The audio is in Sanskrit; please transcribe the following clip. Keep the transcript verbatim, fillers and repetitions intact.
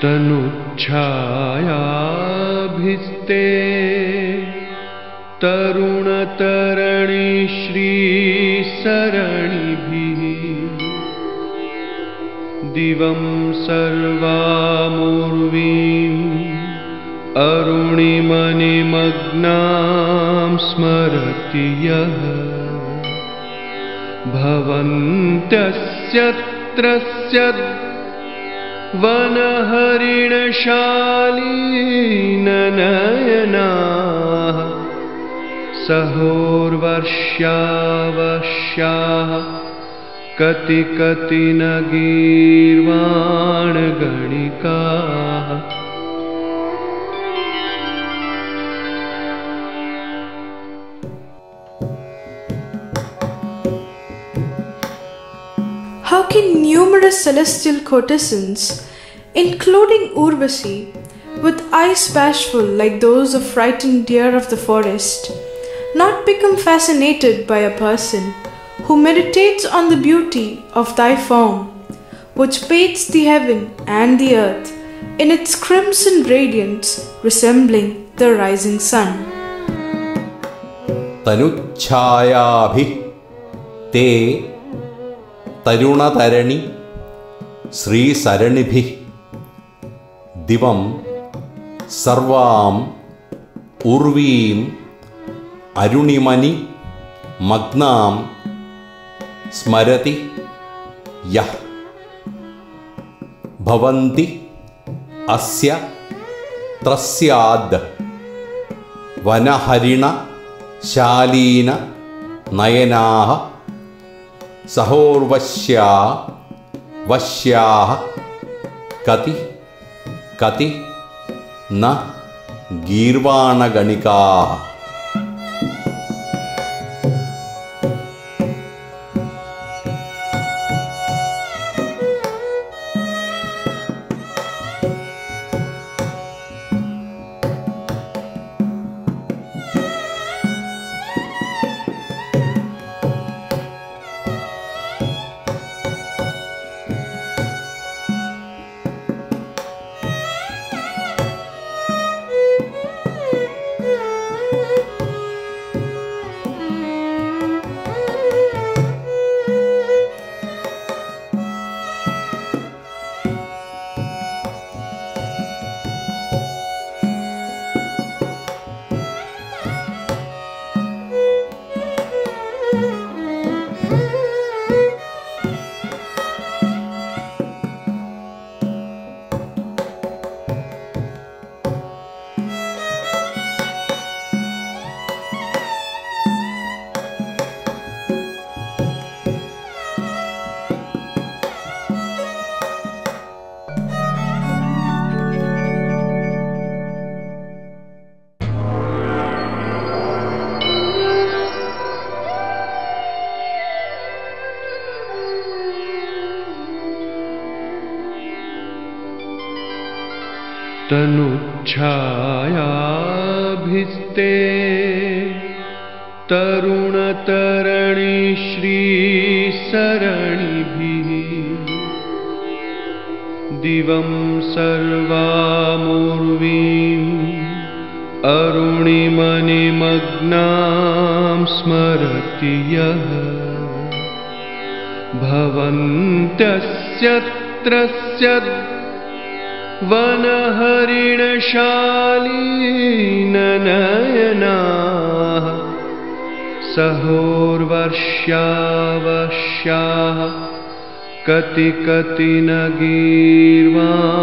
तनुच्छायाभिस्ते तरुणतरणि श्रीसरणिभिः दिवं सर्वामुर्वीम् अरुणिमनिमग्नां स्मरति यः भवन्त्यस्यत्र वनहरिणशालीननयनाः सहोर्वर्ष्यावश्याः कति कति न गीर्वाणगणिकाः। How can numerous celestial courtesans, including Urvashi, with eyes bashful like those of frightened deer of the forest, not become fascinated by a person who meditates on the beauty of thy form, which bathes the heaven and the earth in its crimson radiance resembling the rising sun? Tanuchayabhi te Tarunatharani Sri Saranibhi Divam Sarvam Urvim Arunimani Magnam Smarati Yah Bhavanti Asya Trasyad Vanaharina Shalina Nayanaha Sahorvashya Vashyaha Kati Kati Na Girvana Ganikaha. तनुच्छायाभिस्ते तरुणतरणि श्रीसरणिभिः दिवं सर्वामुर्वीम् अरुणिमनिमग्नां स्मरति यः भवन्त्यस्यत्र वनहरिणशालीननयनाः सहोर्वर्ष्यावश्याः कति कति न गीर्वाणगणिकाः।